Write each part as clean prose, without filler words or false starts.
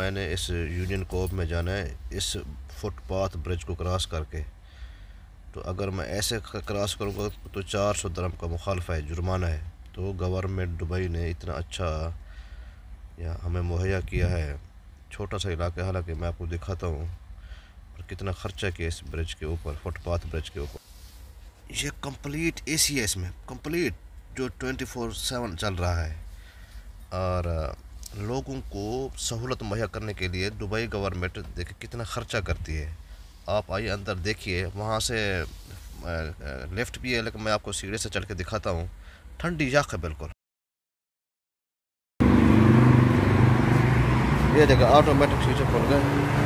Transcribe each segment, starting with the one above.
मैंने इस union co-op में जाना है इस फुटपाथ ब्रिज को क्रॉस करके। तो अगर मैं ऐसे क्रॉस करूँगा तो 400 दिरहम का मुखालफा है, जुर्माना है। तो गवर्नमेंट दुबई ने इतना अच्छा या हमें मुहैया किया है। छोटा सा इलाका, हालांकि मैं आपको दिखाता हूँ और कितना ख़र्चा किया इस ब्रिज के ऊपर, फुटपाथ ब्रिज के ऊपर। ये कंप्लीट एसी है, इसमें कंप्लीट जो 24/7 चल रहा है। और लोगों को सहूलत मुहैया करने के लिए दुबई गवर्नमेंट देखिए कितना ख़र्चा करती है। आप आइए अंदर देखिए, वहाँ से लिफ्ट भी है, लेकिन मैं आपको सीढ़ी से चल के दिखाता हूँ। ठंडी याक है बिल्कुल। ये देखो ऑटोमेटिक स्विच खुल गए।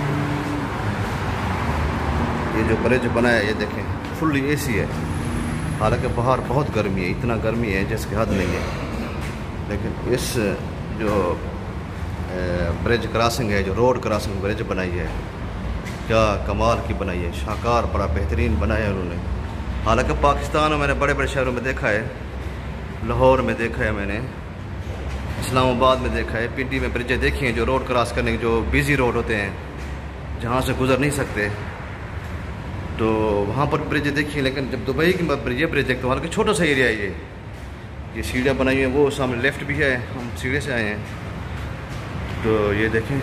ये जो ब्रिज बना है ये देखें फुल्ली एसी है। हालांकि बाहर बहुत गर्मी है, इतना गर्मी है जिसकी हद नहीं है। लेकिन इस जो ब्रिज क्रॉसिंग है, जो रोड क्रॉसिंग ब्रिज बनाई है, क्या कमाल की बनाई है, शाहकार, बड़ा बेहतरीन बनाया है उन्होंने। हालांकि पाकिस्तान में मैंने बड़े बड़े शहरों में देखा है, लाहौर में देखा है मैंने, इस्लामाबाद में देखा है, पिंडी में ब्रिजें देखी हैं जो रोड क्रॉस करने के जो बिज़ी रोड होते हैं, जहाँ से गुजर नहीं सकते, तो वहाँ पर ब्रिजें देखी हैं। लेकिन जब दुबई की ये ब्रिज देखते हो, हालांकि छोटा सा एरिया है ये सीढ़ियाँ बनाई हैं, वो सामने लेफ्ट भी है, हम सीढ़े से आए हैं। तो ये देखें,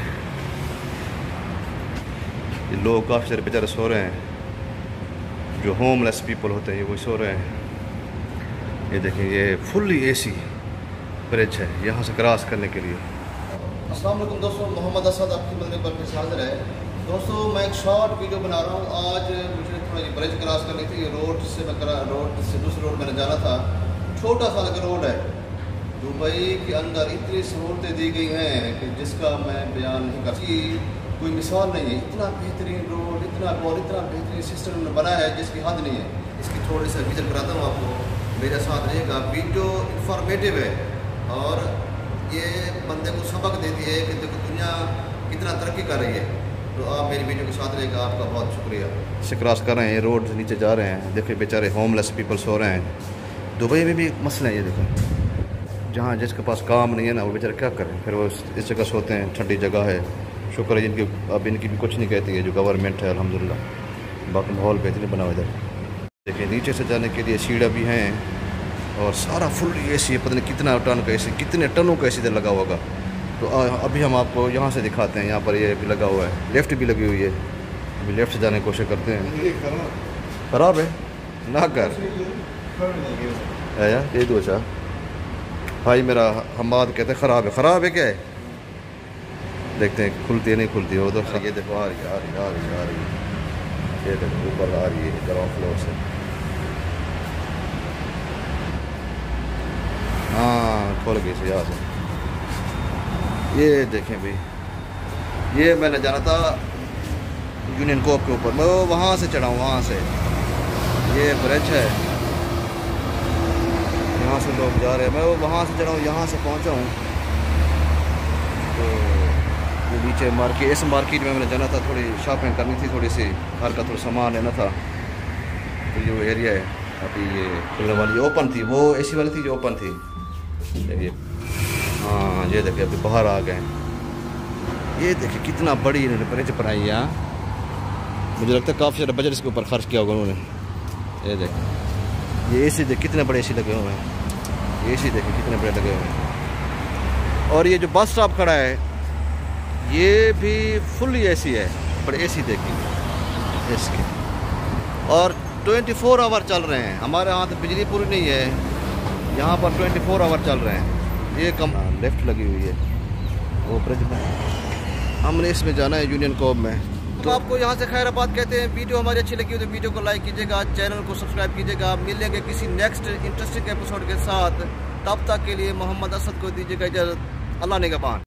ये लोग काफ़ी सारे बेचारे सो रहे हैं, जो होमलेस पीपल होते हैं ये वो सो रहे हैं। ये देखें, ये फुल्ली एसी ब्रिज है यहाँ से क्रॉस करने के लिए। अस्सलाम वालेकुम दोस्तों, मोहम्मद असद आपकी मदद पर फिर हाजिर है। दोस्तों मैं एक शॉर्ट वीडियो बना रहा हूँ। आज मुझे थोड़ा ये ब्रिज क्रॉस करनी थी। रोड से दूसरे रोड मैंने जाना था। छोटा सा रोड है। दुबई के अंदर इतनी सहूलतें दी गई हैं कि जिसका मैं बयान नहीं कर सकती, कोई मिसाल नहीं है। इतना बेहतरीन रोड, इतना बेहतरीन सिस्टम बना है जिसकी हद नहीं है। इसकी थोड़ी सी विजिट कराता हूँ आपको, मेरे साथ रहेगा। वीडियो इंफॉर्मेटिव है और ये बंदे को सबक देती है कि देखो दुनिया कितना तरक्की कर रही है। तो आप मेरी वीडियो के साथ रहेगा, आपका बहुत शुक्रिया। इसे क्रॉस कर रहे हैं, रोड से नीचे जा रहे हैं। देखिए बेचारे होमलेस पीपल सो रहे हैं। दुबई में भी मसला है ये देखो, जहाँ जिसके पास काम नहीं है ना, वो बेचारे क्या करें, फिर वो इस जगह सोते हैं। ठंडी जगह है, शुक्र है जिनकी, अब इनकी भी कुछ नहीं कहती है जो गवर्नमेंट है, अल्हम्दुलिल्लाह। बाकी माहौल बेहतरीन बना हुआ इधर। देखिए नीचे से जाने के लिए सीढ़ियाँ भी हैं और सारा फुल एसी है। पता नहीं कितना टन का एसी, कितने टनों का एसी इधर लगा होगा। तो अभी हम आपको यहाँ से दिखाते हैं। यहाँ पर ये भी लगा हुआ है, लेफ़्ट भी लगी हुई है। अभी लेफ़्ट से जाने की कोशिश करते हैं। ख़राब है ना कर है यार, ये दो अच्छा भाई मेरा हमाद कहते हैं ख़राब है। ख़राब है क्या है, देखते हैं खुलती है नहीं खुलती है। वो तो ये देखो आ रही है, ये देखो ऊपर आ रही है ग्राउंड फ्लोर से। हाँ खोल गई से यहाँ से। ये देखें भाई, ये मैंने जाना था यूनियन कोऑप के ऊपर, मैं वहाँ से चढ़ा हूँ। वहाँ से ये ब्रिज है, यहाँ से लोग जा रहे हैं। मैं वहाँ से चढ़ा हूँ, यहाँ से पहुँचा हूँ। तो ये नीचे मार्केट, इस मार्केट में मैंने जाना था, थोड़ी शॉपिंग करनी थी, थोड़ी सी घर का थोड़ा सामान लेना था। तो ये वो एरिया है, अभी ये खुलने वाली ओपन थी, वो एसी वाली थी जो ओपन थी। ये हाँ ये देखिए अभी बाहर आ गए। ये देखिए कितना बड़ी इन्होंने ब्रिज बनाई है। मुझे लगता है काफ़ी ज़्यादा बजट इसके ऊपर खर्च किया होगा उन्होंने। ये देखिए, ये एसी देखिए कितने बड़े एसी लगे हुए हैं। एसी देखिए कितने बड़े लगे हुए हैं। और ये जो बस स्टॉप खड़ा है ये भी फुल्ली एसी है, पर एसी देखिए इसके, और 24 आवर चल रहे हैं। हमारे यहाँ तो बिजली पूरी नहीं है, यहाँ पर 24 आवर चल रहे हैं। ये कम लेफ्ट लगी हुई है वो ब्रिज में। हमने इसमें जाना है यूनियन कोऑप में। तो आपको यहाँ से खैराबाद कहते हैं। वीडियो हमारी अच्छी लगी हो तो वीडियो को लाइक कीजिएगा, चैनल को सब्सक्राइब कीजिएगा। मिलेंगे किसी नेक्स्ट इंटरेस्टिंग एपिसोड के साथ। तब तक के लिए मोहम्मद असद को दीजिएगा इजाज़त। अल्लाह निगहबान।